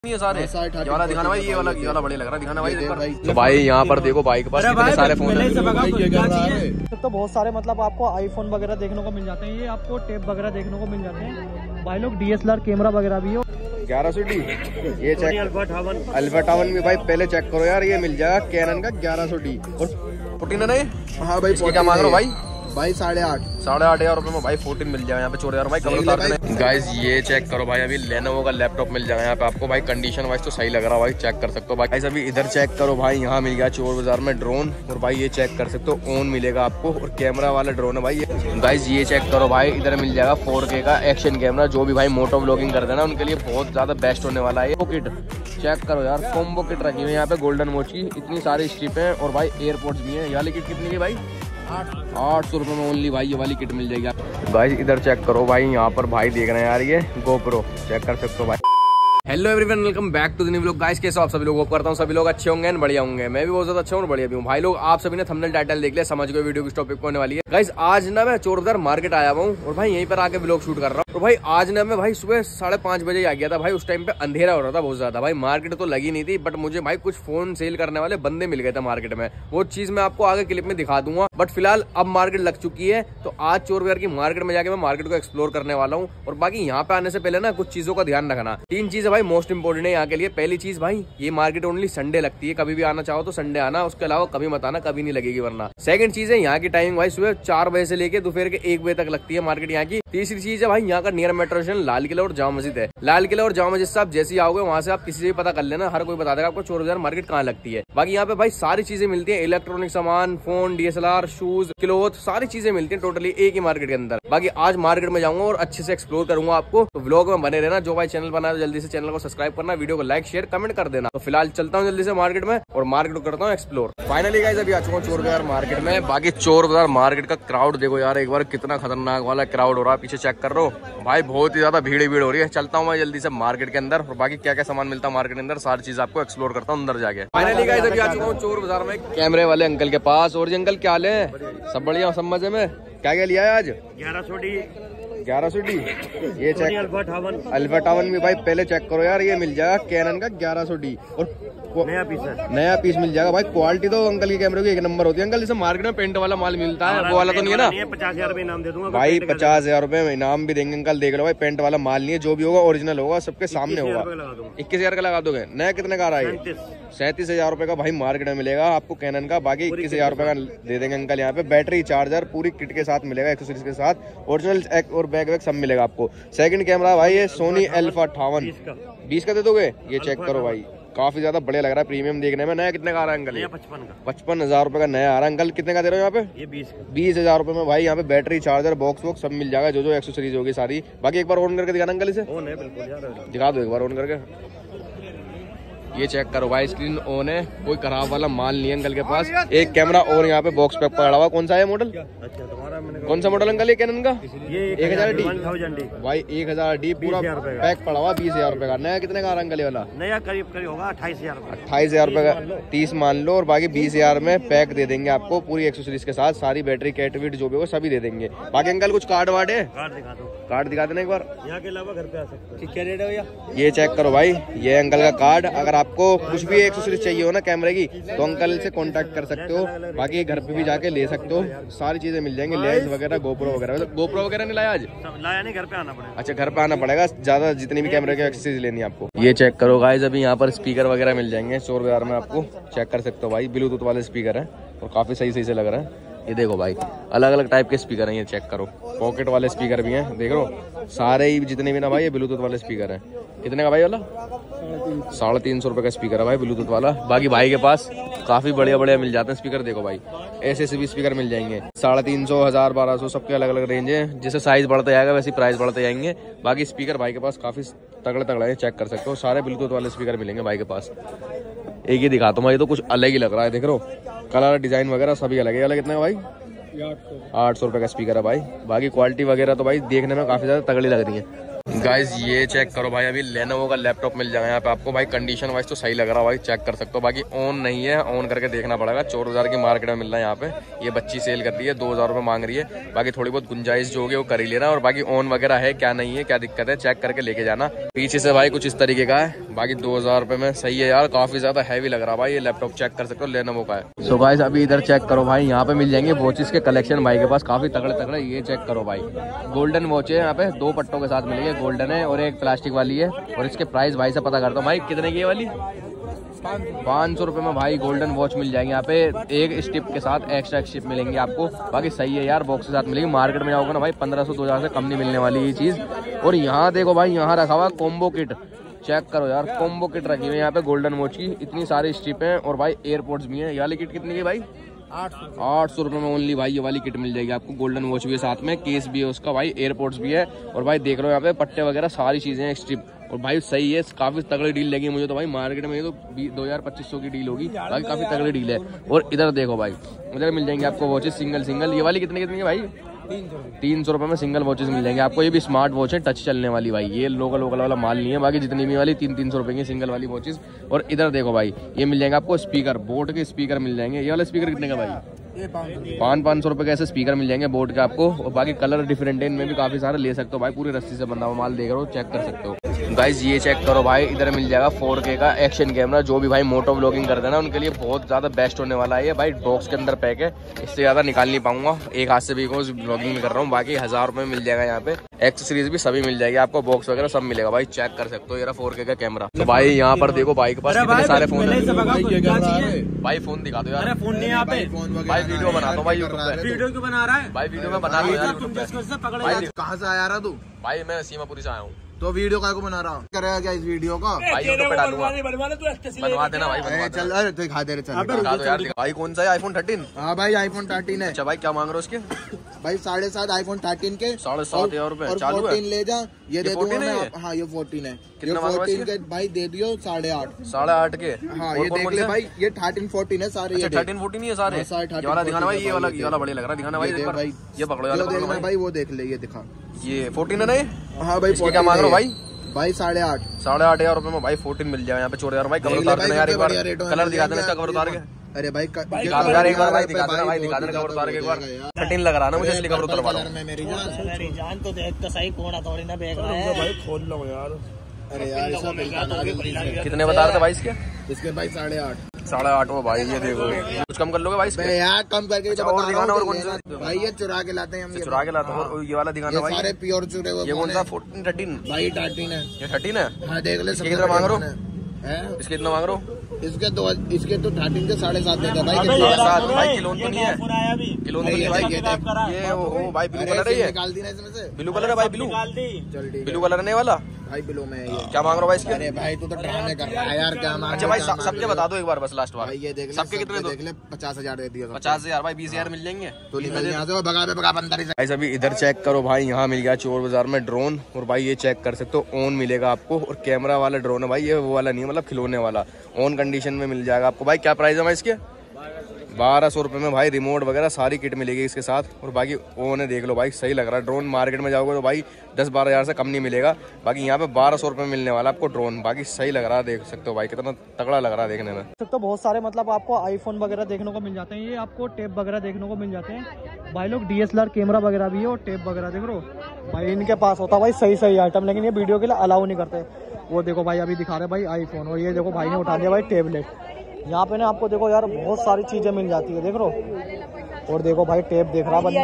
ये सारे ये वाला दिखाना भाई, ये वाला बढ़िया लग रहा है दिखाना भाई। तो भाई यहाँ पर देखो बाइक के पास कितने सारे फोन हैं। तो बहुत सारे मतलब आपको आईफोन वगैरह देखने को मिल जाते हैं, ये आपको टेप वगैरह देखने को मिल जाते हैं भाई लोग। DSLR कैमरा वगैरह भी हो 1100D ये चेक अल्फा 51 भी भाई पहले चेक करो यार, ये मिल जाएगा कैनन का 1100D। और पुटिन नहीं, हाँ भाई क्या मांग रहे हो भाई? 8,500 रुपए में भाई 14 मिल जाएगा यहाँ पे। छोड़ यार भाई कमर गाइस ये चेक करो भाई, अभी लेनोवो का लैपटॉप मिल जाएगा यहाँ पे आपको भाई। कंडीशन वाइज तो सही लग रहा है भाई, चेक कर सकते हो भाई। गाइस अभी इधर चेक करो भाई, यहाँ मिल गया चोर बाजार में ड्रोन। और भाई ये चेक कर सकते हो ऑन मिलेगा आपको, और कैमरा वाला ड्रोन है भाई। गाइस ये चेक करो भाई, इधर मिल जाएगा 4K का एक्शन कैमरा। जो भी भाई मोटो व्लॉगिंग करते हैं ना उनके लिए बहुत ज्यादा बेस्ट होने वाला है। किट चेक करो यार, कॉम्बो किट रखी हुई है यहाँ पे गोल्डन वॉच की, इतनी सारी स्ट्रिप है। और भाई एयरपोर्ट्स भी है। ये वाली किट कितनी की भाई? 800 रुपये में ओनली भाई ये वाली किट मिल जाएगी। गाइस इधर चेक करो भाई, यहाँ पर भाई देख रहे हैं यार ये GoPro चेक कर सकते हो भाई। Hello everyone, welcome back to the new vlog. Guys कैसे हो आप सभी लोगों को करता हूँ, सभी लोग अच्छे होंगे बढ़िया होंगे। मैं भी बहुत ज्यादा अच्छा हूँ, बढ़िया भी हूँ भाई लोग। आप सभी ने थंबनेल टाइटल देख लिया, समझ गए वीडियो किस टॉपिक पे होने वाली है। गाइस आज ना मैं चोर बाजार मार्केट आया हुआ हूँ और भाई यहीं पर आके व्लॉग शूट कर रहा हूँ। तो भाई आज ना मैं भाई सुबह 5:30 बजे आ गया था भाई। उस टाइम पे अंधेरा हो रहा था बहुत ज्यादा भाई। मार्केट तो लगी नहीं थी, बट मुझे भाई कुछ फोन सेल करने वाले बंदे मिल गए थे मार्केट में। वो चीज मैं आपको आगे क्लिप में दिखा दूंगा। बट फिलहाल अब मार्केट लग चुकी है, तो आज चोर बाजार की मार्केट में जाके मैं मार्केट को एक्सप्लोर करने वाला हूँ। और बाकी यहाँ पे आने से पहले ना कुछ चीजों का ध्यान रखना। 3 चीजें भाई मोस्ट इंपोर्टेंट है यहाँ के लिए। पहली चीज भाई, ये मार्केट ओनली संडे लगती है, कभी भी आना चाहो तो संडे आना, उसके अलावा कभी मत आना, कभी नहीं लगेगी वरना। सेकंड चीज है यहाँ की टाइमिंग भाई, सुबह 4 बजे से लेके दोपहर के 1 बजे तक लगती है मार्केट यहाँ की। तीसरी चीज है भाई, यहाँ का near metro station Lal Qila और जामा मस्जिद है। लाल किला और जामा मस्जिद से आप जैसे ही आओगे वहां से आप किसी से भी पता कर लेना, हर कोई बता देगा आपको चोर बाजार मार्केट कहाँ लगती है। बाकी यहाँ पे भाई सारी चीजें मिलती है, इलेक्ट्रॉनिक सामान, फोन, DSLR, शूज, क्लोथ, सारी चीजें मिलती है टोटली एक ही मार्केट के अंदर। बाकी आज मार्केट में जाऊंगा और अच्छे से एक्सप्लोर करूंगा आपको, तो व्लॉग में बने रहना। जो भाई चैनल बना है जल्दी से चैनल को सब्सक्राइब करना, वीडियो को लाइक शेयर कमेंट कर देना। तो फिलहाल चलता हूँ जल्दी से मार्केट में और मार्केट को करता हूँ एक्सप्लोर। फाइनली गाइस अभी आ चुका हूँ चोर बाजार मार्केट में। बाकी चोर बाजार मार्केट का क्राउड देखो यार एक बार, कितना खतरनाक वाला क्राउड हो रहा है। पीछे चेक कर रहे हो भाई, बहुत ही ज्यादा भीड़ हो रही है। चलता हूँ मैं जल्दी से मार्केट के अंदर, और बाकी क्या क्या सामान मिलता है मार्केट के अंदर सारी चीज आपको एक्सप्लोर करता हूँ अंदर जाके। फाइनली गाइस अभी आ चुका हूँ चोर बाजार में कैमरे वाले अंकल के पास। और जी अंकल क्या हाल है? सब बढ़िया, सब मजे में? क्या क्या लिया है आज? 1100D ये चेक अल्फा 51 भी भाई पहले चेक करो यार, ये मिल जाएगा कैनन का 1100D। और नया पीस मिल जाएगा भाई। क्वालिटी तो अंकल के कैमरे की एक नंबर होती है। अंकल जैसे मार्केट में पेंट वाला माल मिलता है वो वाला तो नहीं है ना? 50,000 रुपए इनाम दे दूंगा भाई। 50,000 रुपए में इनाम भी देंगे अंकल, देख लो भाई। पेंट वाला माल नहीं है, जो भी होगा ओरिजिनल होगा, सबके सामने होगा। 21,000 का लगा दोगे? नया कितने का आ रहा है? 37,000 रुपए का भाई मार्केट में मिलेगा आपको कैनन का। बाकी 21,000 रुपए का दे देंगे अंकल यहाँ पे। बैटरी चार्जर पूरी किट के साथ मिलेगा, एक्सेसरीज के साथ, ओरिजिनल और बैग वैग सब मिलेगा आपको। सेकंड कैमरा भाई ये सोनी अल्फा 58 20 का दे दोगे? ये चेक करो भाई, काफी ज्यादा बढ़िया लग रहा है प्रीमियम देखने में। नया कितने का आ रहा है अंकल? 55,000 रुपए का नया आ रहा है अंकल। कितने का दे रहे हो यहाँ पे? ये 20,000 रुपए में भाई यहाँ पे बैटरी चार्जर बॉक्स वॉक्स सब मिल जाएगा, जो जो एक्सेसरीज होगी सारी। बाकी एक बार ऑन करके दिखाना अंकल, इसे दिखा दो एक बार ऑन करके। ये चेक करो भाई, स्क्रीन ऑन है, कोई खराब वाला माल नहीं है अंकल के पास। एक कैमरा और यहाँ पे बॉक्स पैक पड़ा हुआ। कौन सा है मॉडल? कौन सा मॉडल अंकल ये कैनन का? 1000D भाई। 1000D पूरा पैक पड़ा हुआ 20,000 रुपए का। नया कितने का आ रहा है अंकल ये वाला? नया करीब होगा 28,000 रुपए का। 30 मान लो, और बाकी 20,000 में पैक दे देंगे आपको पूरी एक्सेसरीज के साथ। सारी बैटरी कैट वीट जो भी होगा सभी दे देंगे। बाकी अंकल कुछ कार्ड वार्ड है? कार्ड दिखा देना एक बार। यहाँ के अलावा घर पे आ सकते हैं। क्या रेट है भैया? ये चेक करो भाई, ये अंकल का कार्ड। अगर आपको कुछ भी एक्सेसरीज चाहिए हो ना कैमरे की, तो अंकल से कांटेक्ट कर सकते हो। बाकी घर पे भी जाके ले सकते हो, सारी चीजें मिल जाएंगी। लेंस वगैरह, GoPro वगैरह। GoPro वगैरह नहीं लाया आज? लाया नहीं, घर पे आना पड़ेगा। अच्छा घर पे आना पड़ेगा ज्यादा, जितनी भी कैमरे की एक्सेसरीज लेनी है आपको। ये चेक करो गाइस, अभी यहाँ पर स्पीकर वगैरह मिल जाएंगे चोर बाजार में आपको। चेक कर सकते हो भाई, ब्लूटूथ वाले स्पीकर है और काफी सही से लग रहा है। ये देखो भाई, अलग अलग टाइप के स्पीकर हैं, ये चेक करो। पॉकेट वाले स्पीकर भी हैं, देख लो सारे ही जितने भी ना भाई, ये ब्लूटूथ वाले स्पीकर हैं। कितने का भाई वाला? 350 रुपए का स्पीकर है भाई ब्लूटूथ वाला। बाकी भाई के पास काफी बढ़िया मिल जाते हैं स्पीकर। देखो भाई ऐसे भी स्पीकर मिल जाएंगे 350, 1000, 1200 सबके अलग अलग रेंज है। जैसे साइज बढ़ता जाएगा वैसे प्राइस बढ़ते जाएंगे। बाकी स्पीकर भाई के पास काफी तगड़ा है, चेक कर सकते हो। सारे ब्लूटूथ वाले स्पीकर मिलेंगे भाई के पास। एक ही दिखाता हूँ भाई, तो कुछ अलग ही लग रहा है, देख रो कलर डिजाइन वगैरह सभी अलग है। अलग कितने का भाई? 800 रुपए का स्पीकर है भाई। बाकी क्वालिटी वगैरह तो भाई देखने में काफी ज्यादा तगड़ी लग रही है। गाइस ये चेक करो भाई, अभी लेनोवो का लैपटॉप मिल जाएगा यहाँ पे आपको भाई। कंडीशन वाइज तो सही लग रहा है भाई, चेक कर सकते हो। बाकी ऑन नहीं है, ऑन करके देखना पड़ेगा। 4000 की मार्केट में मिल रहा है यहाँ पे। ये बच्ची सेल कर रही है, 2000 रुपये मांग रही है। बाकी थोड़ी बहुत गुंजाइश जो होगी वो कर ही लेना। और बाकी ऑन वगैरह है क्या नहीं है, क्या दिक्कत है, चेक करके लेके जाना। पीछे से भाई कुछ इस तरीके का है। बाकी 2000 रुपये में सही है यार, काफी ज्यादा हैवी लग रहा है भाई। ये लैपटॉप चेक कर सकते हो, लेनोवो का है। सो गाइस अभी इधर चेक करो भाई, यहाँ पे मिल जाएंगे वॉचेस के कलेक्शन भाई के पास, काफी तगड़े तगड़े। ये चेक करो भाई, गोल्डन वॉच है यहाँ पे, 2 पट्टों के साथ मिलेंगे, गोल्डन है और एक प्लास्टिक वाली है। और इसके प्राइस भाई से पता करता हूँ भाई, कितने की है वाली? 500 रुपये में भाई गोल्डन वॉच मिल जाएंगे यहाँ पे। एक स्टिप के साथ एक्स्ट्रा स्टिप मिलेंगे आपको। बाकी सही है यार, बॉक्स के साथ मिलेगी। मार्केट में जाओगे ना भाई 1500-2000 से कम नहीं मिलने वाली ये चीज़। और यहाँ देखो भाई, यहाँ रखा हुआ कॉम्बो किट, चेक करो यार, कॉम्बो किट रखी हुई है यहाँ पे गोल्डन वॉच की। इतनी सारी स्ट्रिप हैं और भाई एयरपोर्ट्स भी हैं। ये वाली किट कितनी की भाई? 800 रुपये में ओनली भाई ये वाली किट मिल जाएगी आपको। गोल्डन वॉच भी है साथ में, केस भी है उसका भाई, एयरपोर्ट्स भी है। और भाई देख लो यहाँ पे पट्टे वगैरह सारी चीजें हैं, स्ट्रिप। और भाई सही है, काफी तगड़ी डील लगी मुझे तो भाई। मार्केट में ये तो 2000-2500 की डील होगी भाई, काफी तगड़ी डील है। और इधर देखो भाई, इधर मिल जाएंगे आपको वॉचेस सिंगल। ये वाली कितनी की भाई? 300 रुपये में सिंगल वॉचेस मिल जाएंगे आपको। ये भी स्मार्ट वॉच है, टच चलने वाली भाई। ये लोकल वाला माल नहीं है। बाकी जितनी भी वाली 300 रुपये की सिंगल वाली वॉचेस। और इधर देखो भाई, ये मिल जाएंगे आपको स्पीकर, बोट के स्पीकर मिल जाएंगे। ये वाला स्पीकर कितने का भाई? 500 रुपये के ऐसे स्पीकर मिल जाएंगे बोट के आपको। और बाकी कलर डिफरेंट है, इनमें भी काफी सारे ले सकते हो भाई। पूरी रस्सी से बंधा हुआ माल देख रहे हो, चेक कर सकते हो। गाइज ये चेक करो भाई, इधर मिल जाएगा 4K का एक्शन कैमरा। जो भी भाई मोटो व्लॉगिंग करते हैं ना, उनके लिए बहुत ज्यादा बेस्ट होने वाला है ये भाई। बॉक्स के अंदर पैक है, इससे ज्यादा निकाल नहीं पाऊंगा, एक हाथ से भी व्लॉगिंग में कर रहा हूँ। बाकी 1000 रुपये में मिल जाएगा यहाँ पे। एक्सेसरीज भी सभी मिल जाएगी आपको, बॉक्स वगैरह सब मिलेगा भाई, चेक कर सकते हो। ये 4K का कैमरा। तो भाई यहाँ पर देखो भाई के पास कितने सारे फोन है भाई। फोन दिखा दो यार। फोन नहीं यहाँ पे भाई, वीडियो बना दो भाई यूट्यूब पे। वीडियो क्यों बना रहा है भाई? वीडियो में बना दो यार यूट्यूब पे। कहाँ से आया रहा तू? भाई मैं सीमापुरी से आया हूँ। तो वीडियो काय को बना रहा हूँ? करेगा क्या इस वीडियो का? भाई यूट्यूब पे डालूंगा, बनवा देना भाई, बनवा चल। अरे तो दिखा दे रहे, चल दिखा दो यार। भाई कौन सा है? iPhone 13? हाँ भाई iPhone 13 है। अच्छा भाई, क्या मांग रहे हो उसके? भाई 7.5 iPhone 13 के 7,500 रुपए चालू है। 14 ले जा, ये दे दूंगा मैं। है? हाँ ये 14 है। कितना ये मांग रहा है 14 के भाई दे दियो 8.5। 8.5 के? हाँ ये देख ले भाई, ये 13-14 है सारे। 13-14 है सारे। ये वाला दिखाना भाई, ये वाला बढ़िया लग रहा है, दिखाना भाई। ये पकड़ो यार भाई, वो देख ले, ये दिखा। ये 14 है ना ये? हाँ भाई, क्या मांग रहे हो भाई? भाई 8.5। 8,500 रुपए में भाई 14 मिल जाएगा यहाँ पे। छोड़ यार भाई, कवर उतार देना यार एक बार, कलर दिखा देना इसका, कवर उतार के। अरे भाई यार एक बार भाई दिखा देना भाई, दिखा देना कवर उतार के एक बार। 13 लग रहा है ना मुझे, इसलिए कवर उतारवा रहा हूं। मेरी जान तो देख तो सही, कोड़ा थोड़ी ना बेच रहा है भाई। खोल लो यार। अरे यार कितने बता रहे थे भाई इसके? इसके भाई 8.5। 8.5 वो भाई, ये देखो कुछ कम कर लोगे भाई इसमें? यार कम करके और दिखाना। और कौन सा भाई? ये चुरा के लाते हैं हम, चुरा के लाते हैं। और ये वाला दिखाना भाई, सारे प्योर चुरे हुए। ये कौन सा? 14, 13 भाई 13 है। ये 13 है? हाँ देख ले। कितना मांग रहे हो? इसके कितना मांग रहे हो? इसके 13 के 7.5 देगा भाई। 7 भाई, किलो तो नहीं है, किलो तो नहीं है भाई। ये ओ भाई ब्लू कलर है, ये निकाल दी ना इसमें से। ब्लू कलर है भाई, ब्लू ब्लू कलर नहीं वाला भाई, ब्लू में है ये। क्या मांग रहे हो भाई इसके? अरे भाई तू तो ड्रामे कर रहा है यार, क्या मांग? अच्छा भाई सबके बता दो एक बार बस, लास्ट बार। ये देख ले, सबके कितने दो? देख ले 50,000 दे दिया। 50,000 भाई, 20,000 मिल जाएंगे। तो निकल यहाँ से, भगा अंदर ही। भाई अभी इधर चेक करो भाई, यहाँ मिल गया चोर बाजार में ड्रोन। और भाई ये चेक कर सकते हो, ऑन मिलेगा आपको। और कैमरा वाला ड्रोन है भाई, ये वो वाला नहीं है, मतलब खिलौने वाला। ऑन कंडीशन में मिल जाएगा आपको भाई। क्या प्राइस है भाई इसके? 1200 रुपये में भाई। रिमोट वगैरह सारी किट मिलेगी इसके साथ। और बाकी ओन है, देख लो भाई, सही लग रहा है ड्रोन। मार्केट में जाओगे तो भाई 10-12 हज़ार से कम नहीं मिलेगा। बाकी यहाँ पे 1200 रुपये मिलने वाला आपको ड्रोन। बाकी सही लग रहा है, देख सकते हो भाई, कितना तगड़ा लग रहा है देखने में। तो बहुत सारे मतलब आपको आईफोन वगैरह देखने को मिल जाते हैं। ये आपको टेप वगैरह देखने को मिल जाते हैं भाई। लोग DSLR कैमरा वगैरह भी है और टेप वगैरह देख रहे हो भाई, इनके पास होता है भाई सही आइटम। लेकिन ये वीडियो के लिए अलाउ नहीं करते। वो देखो भाई, अभी दिखा रहे भाई आईफोन। और ये देखो भाई ने उठा दिया भाई टेबलेट। यहाँ पे ना आपको देखो यार बहुत सारी चीजें मिल जाती है, देख लो। और देखो भाई टेप देख रहा बंदा।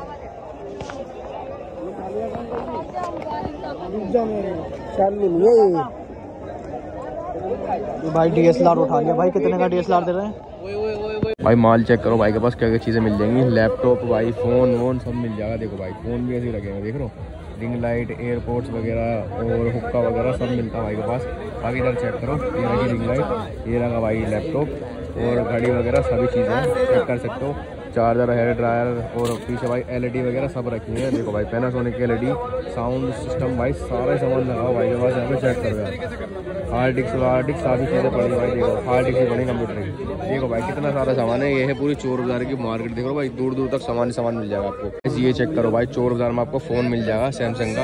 ये भाई DSLR उठा लिया भाई। कितने का DSLR दे रहे हैं भाई? माल चेक करो भाई के पास क्या क्या चीजें मिल जाएंगी। लैपटॉप भाई, फोन वोन सब मिल जाएगा। देखो भाई फोन भी ऐसे लगे हैं, देख लो। रिंग लाइट, एयरपोर्ट्स वगैरह और हुक्का वगैरह सब मिलता है भाई के पास। बाकी इधर चेक करो, ये रही रिंग लाइट, ये रहा भाई लैपटॉप और घड़ी वगैरह सभी चीज़ें चेक कर सकते हो। चार्जर, हेयर ड्रायर और पीछे भाई LED वगैरह सब रखी है। देखो भाई पैनासोनिक की LED, साउंड सिस्टम भाई, सारे सामान लगा भाई के पास। यहाँ पे चेक करो यार, हार्ड डिस्क सारी चीज़ें पड़ी भाई। देखो हार्ड डिस्क भी बनी कंप्यूटर की। देखो भाई कितना सारा सामान है। ये है पूरी चोर बाजार की मार्केट। देखो भाई दूर दूर तक सामान मिल जाएगा आपको। ये चेक करो भाई, चोर बाजार में आपको फ़ोन मिल जाएगा सैमसंग का।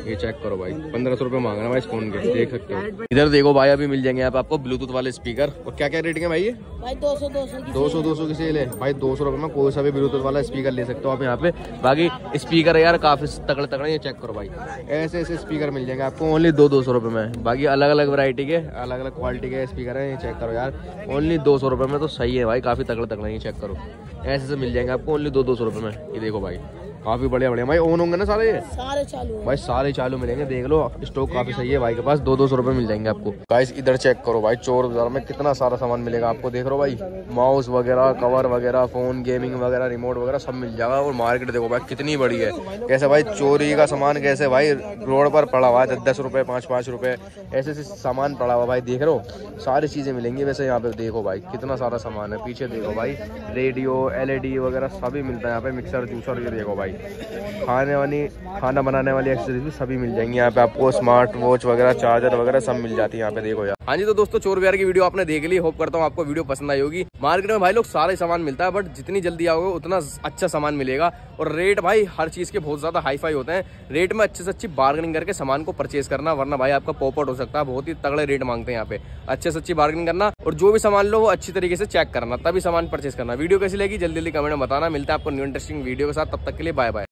ये चेक करो भाई, 1500 रुपए मांग रहा है भाई इस फोन के, देख सकते हो। इधर देखो भाई, अभी मिल जाएंगे यहाँ पे आपको ब्लूटूथ वाले स्पीकर। और क्या क्या रेटिंग है भाई ये? भाई 200 की सेल है भाई। 200 रुपए में कोई सा भी ब्लूटूथ वाला स्पीकर ले सकते हो आप यहाँ पे। बाकी स्पीकर है यार काफी तगड़े तगड़े, ये चेक करो भाई, ऐसे ऐसे स्पीकर मिल जाएंगे आपको ओनली 200 रुपए में। बाकी अलग अलग वैरायटी के अलग अलग क्वालिटी के स्पीकर है, ये चेक करो यार, ओनली 200 रुपए में। तो सही है भाई, काफी तगड़े तगड़े, ये चेक करो, ऐसे से मिल जाएंगे आपको ओनली 200 रुपए में। ये देखो भाई, काफी बढ़िया बढ़िया भाई। ऑन होंगे ना सारे? ये सारे चालू है भाई, सारे चालू मिलेंगे, देख लो, स्टॉक काफी सही है भाई के पास। 200 रुपए मिल जाएंगे आपको। गाइस इधर चेक करो भाई, चोर बाजार में कितना सारा सामान मिलेगा आपको, देख रहे हो भाई, माउस वगैरह, कवर वगैरह, फोन, गेमिंग वगैरह, रिमोट वगैरह सब मिल जाएगा। और मार्केट देखो भाई कितनी बड़ी है, कैसे भाई चोरी का सामान कैसे भाई रोड पर पड़ा हुआ है, 10-10 रुपए, 5-5 रुपए, ऐसे ऐसे सामान पड़ा हुआ भाई, देख रहे हो, सारी चीजें मिलेंगी। वैसे यहाँ पे देखो भाई कितना सारा सामान है, पीछे देखो भाई, रेडियो, LED वगैरह सभी मिलता है यहाँ पे, मिक्सर, जूसर, ये देखो भाई, खाना बनाने वाली एक्सेसरीज भी सभी मिल जाएंगी यहाँ पे आपको, स्मार्ट वॉच वगैरह, चार्जर वगैरह सब मिल जाती है यहाँ पे, देखो यार। हाँ जी, तो दोस्तों चोर बाजार की वीडियो आपने देख ली, होप करता हूँ आपको वीडियो पसंद आई होगी। मार्केट में भाई लोग सारे सामान मिलता है, बट जितनी जल्दी आओगे उतना अच्छा सामान मिलेगा। और रेट भाई हर चीज के बहुत ज्यादा हाई फाई होते हैं, रेट में अच्छे से अच्छी बार्गेनिंग करके सामान को परचेज करना, वरना भाई आपका पॉपआउट हो सकता है। बहुत ही तगड़े रेट मांगते हैं यहाँ पे, अच्छे से अच्छी बार्गेनिंग करना, और जो भी सामान लो वो अच्छी तरीके से चेक करना, तभी सामान परचेज करना। वीडियो कैसी लगी जल्दी जल्दी कमेंट में बताना। मिलता है आपको न्यू इंटरेस्टिंग वीडियो के साथ, तब तक के लिए बाय बाय।